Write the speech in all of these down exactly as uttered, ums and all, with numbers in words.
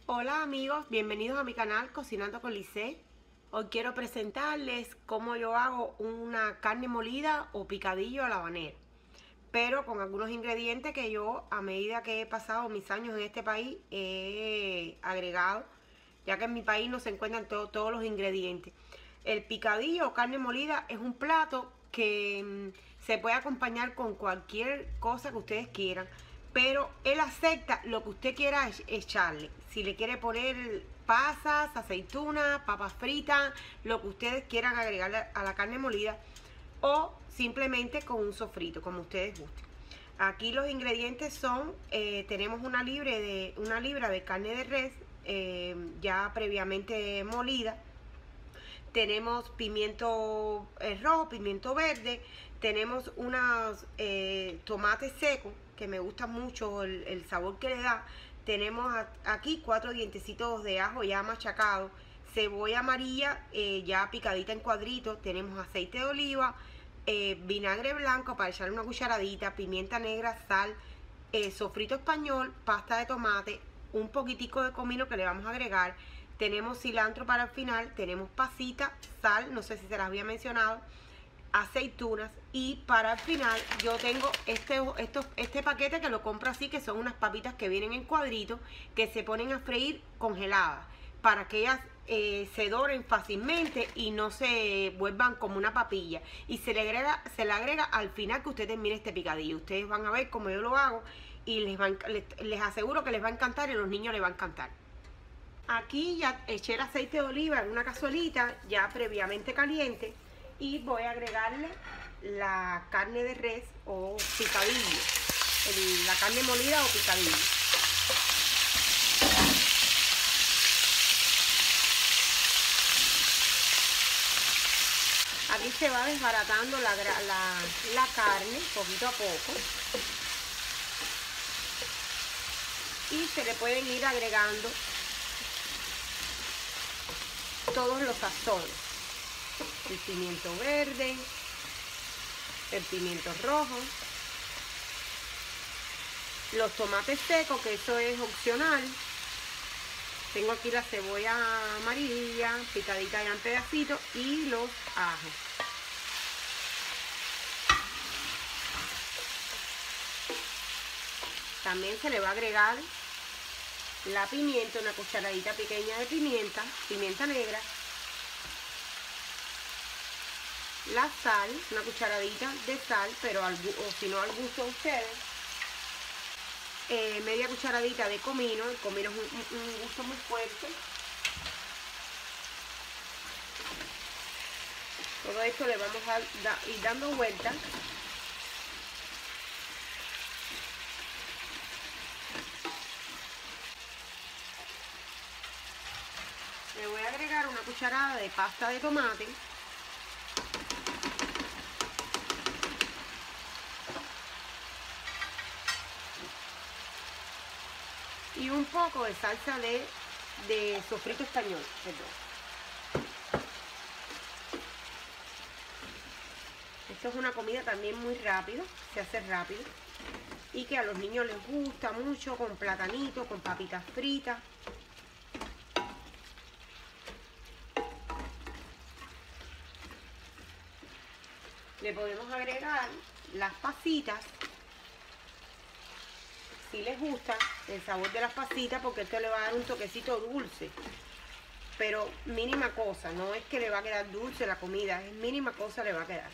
Hola amigos, bienvenidos a mi canal Cocinando con Lisette. Hoy quiero presentarles cómo yo hago una carne molida o picadillo a la habanera, pero con algunos ingredientes que yo, a medida que he pasado mis años en este país, he agregado, ya que en mi país no se encuentran todo, todos los ingredientes. El picadillo o carne molida es un plato que mmm, se puede acompañar con cualquier cosa que ustedes quieran, pero él acepta lo que usted quiera echarle. Si le quiere poner pasas, aceitunas, papas fritas, lo que ustedes quieran agregarle a la carne molida, o simplemente con un sofrito, como ustedes gusten. Aquí los ingredientes son, eh, tenemos una, libre de, una libra de carne de res eh, ya previamente molida. Tenemos pimiento eh, rojo, pimiento verde, tenemos unos eh, tomates secos, que me gusta mucho el, el sabor que le da. Tenemos aquí cuatro dientecitos de ajo ya machacado, cebolla amarilla eh, ya picadita en cuadritos, tenemos aceite de oliva, eh, vinagre blanco para echarle una cucharadita, pimienta negra, sal, eh, sofrito español, pasta de tomate, un poquitico de comino que le vamos a agregar. Tenemos cilantro para el final, tenemos pasita, sal, no sé si se las había mencionado, aceitunas, y para el final yo tengo este, estos, este paquete que lo compro así, que son unas papitas que vienen en cuadritos, que se ponen a freír congeladas, para que ellas eh, se doren fácilmente y no se vuelvan como una papilla. Y se le agrega, se le agrega al final que usted termine este picadillo. Ustedes van a ver cómo yo lo hago y les, va a, les, les aseguro que les va a encantar y a los niños les va a encantar. Aquí ya eché el aceite de oliva en una cazuelita ya previamente caliente y voy a agregarle la carne de res o picadillo, el, la carne molida o picadillo. Aquí se va desbaratando la, la, la carne poquito a poco y se le pueden ir agregando todos los sazones, el pimiento verde, el pimiento rojo, los tomates secos, que eso es opcional. Tengo aquí la cebolla amarilla picadita ya en pedacitos y los ajos. También se le va a agregar la pimienta, una cucharadita pequeña de pimienta, pimienta negra, la sal, una cucharadita de sal, pero al, o si no al gusto de ustedes, eh, media cucharadita de comino. El comino es un, un, un gusto muy fuerte. Todo esto le vamos a da, ir dando vueltas. Le voy a agregar una cucharada de pasta de tomate. Y un poco de salsa de, de sofrito español, perdón. Esto es una comida también muy rápida, se hace rápido. Y que a los niños les gusta mucho, con platanito, con papitas fritas. Le podemos agregar las pasitas, si les gusta el sabor de las pasitas, porque esto le va a dar un toquecito dulce, pero mínima cosa, no es que le va a quedar dulce la comida, es mínima cosa le va a quedar.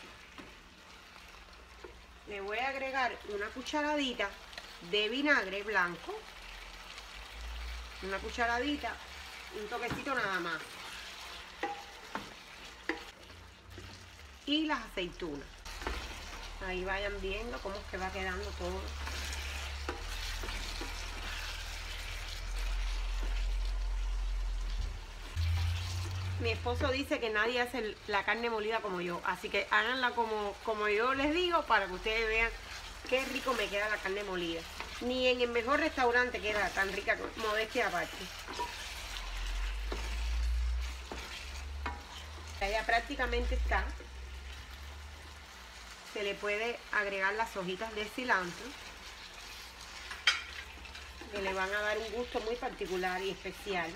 Le voy a agregar una cucharadita de vinagre blanco, una cucharadita, un toquecito nada más, y las aceitunas. Ahí vayan viendo cómo es que va quedando todo. Mi esposo dice que nadie hace la carne molida como yo, así que háganla como, como yo les digo, para que ustedes vean qué rico me queda la carne molida. Ni en el mejor restaurante queda tan rica, modestia aparte. Ya prácticamente está. Se le puede agregar las hojitas de cilantro. que le van a dar un gusto muy particular y especial.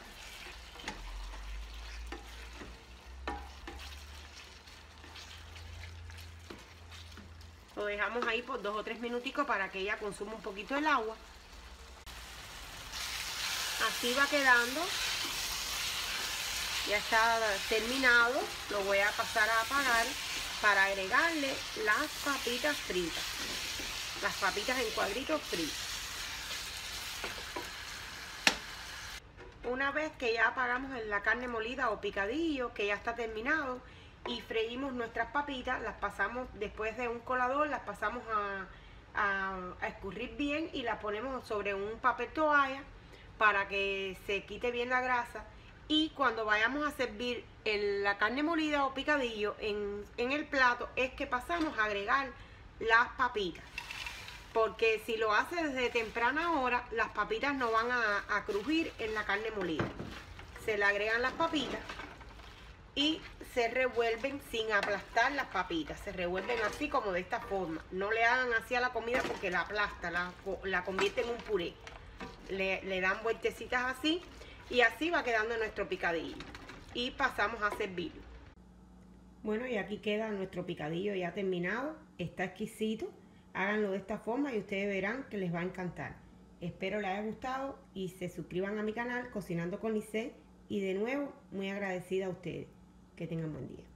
Lo dejamos ahí por dos o tres minuticos para que ella consuma un poquito el agua. Así va quedando. Ya está terminado. Lo voy a pasar a apagar para agregarle las papitas fritas. Las papitas en cuadritos fritos. Una vez que ya apagamos la carne molida o picadillo, que ya está terminado, y freímos nuestras papitas, las pasamos después de un colador, las pasamos a, a, a escurrir bien y las ponemos sobre un papel toalla para que se quite bien la grasa. Y cuando vayamos a servir el, la carne molida o picadillo en, en el plato, es que pasamos a agregar las papitas. Porque si lo hace desde temprana hora, las papitas no van a, a crujir en la carne molida. Se le agregan las papitas y se revuelven sin aplastar las papitas. Se revuelven así como de esta forma. No le hagan así a la comida porque la aplasta, la, la convierte en un puré. Le, le dan vueltecitas así y así va quedando nuestro picadillo. Y pasamos a servirlo. Bueno, y aquí queda nuestro picadillo ya terminado. Está exquisito. Háganlo de esta forma y ustedes verán que les va a encantar. Espero les haya gustado y se suscriban a mi canal Cocinando con Lisette. Y de nuevo, muy agradecida a ustedes. Que tengan buen día.